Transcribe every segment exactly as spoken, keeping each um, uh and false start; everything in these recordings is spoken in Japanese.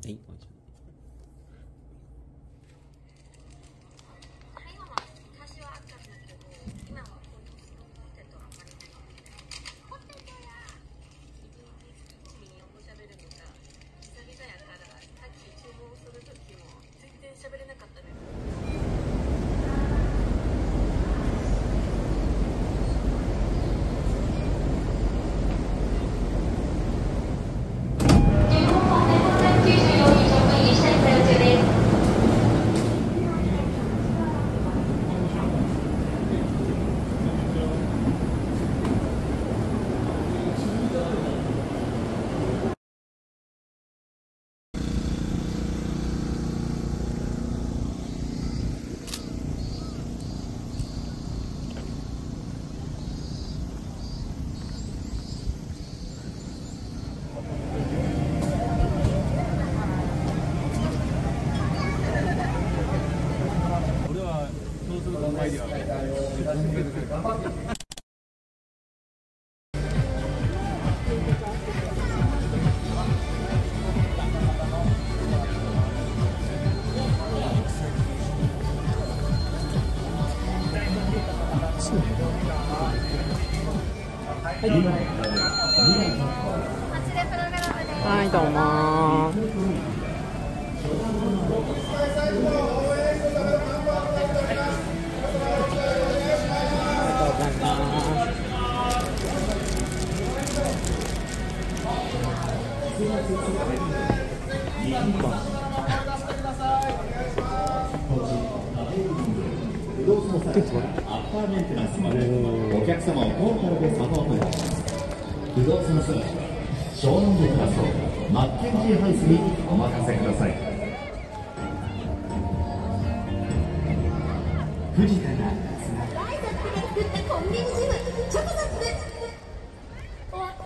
はい、はい、どうもアフターメンテナンスまでお客様をトータルでサポートいたします。不動産探しは湘南で暮らそうマッケンジーハウスにお任せください。藤田がつながる大作で作ったコンビニジムチョコザップです。終わった。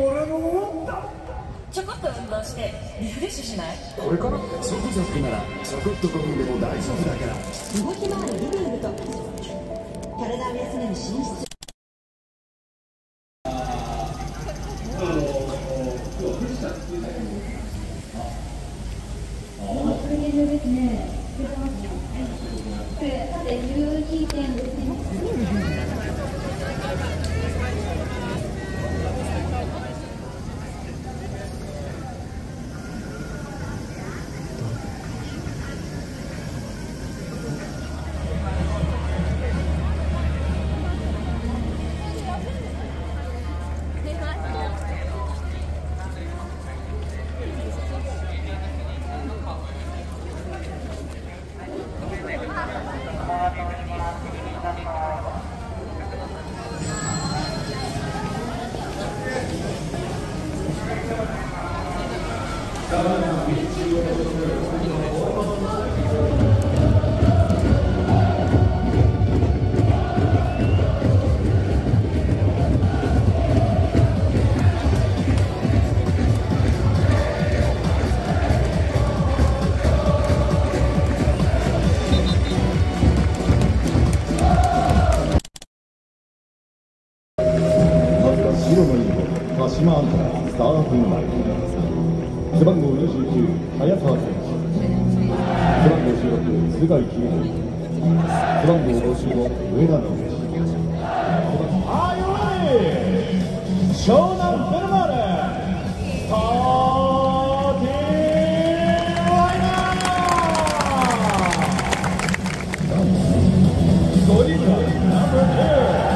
俺も終わった。ちょこっと運動してリフレッシュしない？これからチョコザップならちょこっとごふんでも大丈夫だから。動き回るリビングと体を休める寝室。ですね。これ縦じゅうにてんごセンチ。鹿島アントラスターフィンライン背番号にじゅうきゅう早川選手、背番号じゅうろく須貝清美、背番号ごじゅうご上田直樹。Are you ready? 湘南ベルマーレスターティングライナーゴリラナンバーに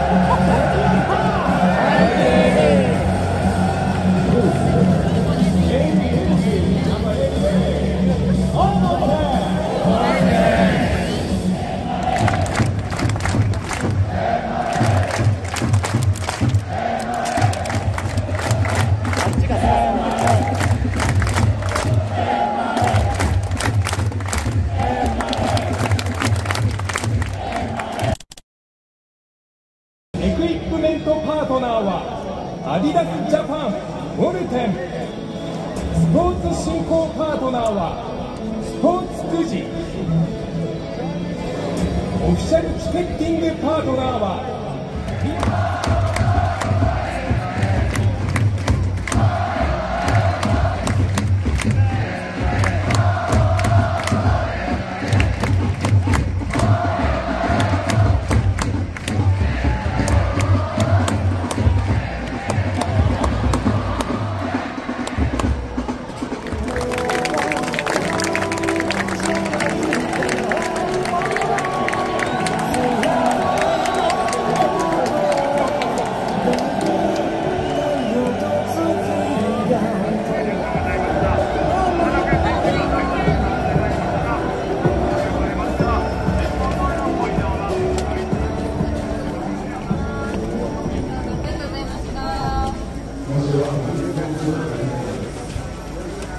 エクイプメントパートナーはアディダスジャパンウォルテン。スポーツ振興パートナーはスポーツくじ。オフィシャルチケッティングパートナーは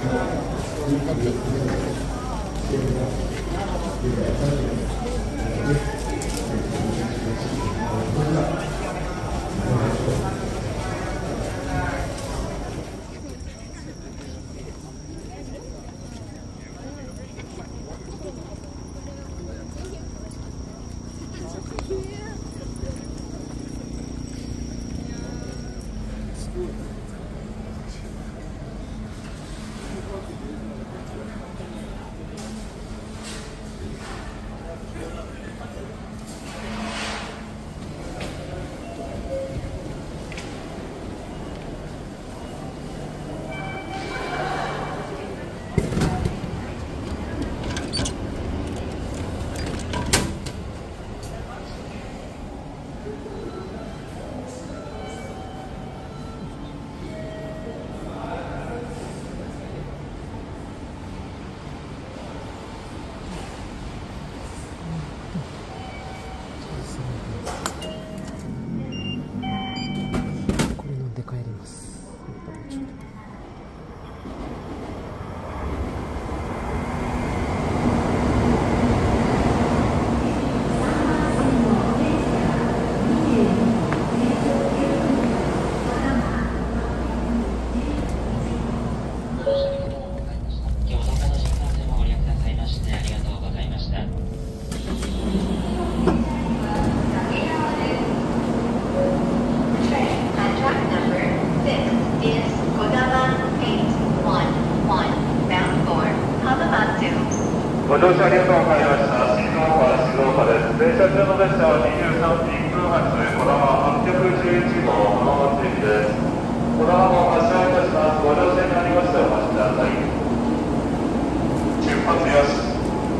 ご乗車ありがとうございました。新大阪静岡です。電車中の列車はにじゅうさんびきゅうはちこだまはっぴゃくじゅういちごう浜松駅です。こだまも発車いたします。ご乗車になりましたらお待ちください。出発よし。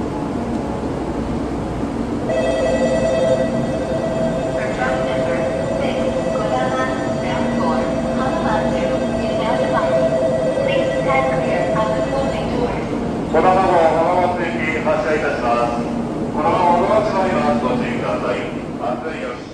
こだま号浜松駅発車いたします。こだまお出まちの皆ご注意ください。安全よし。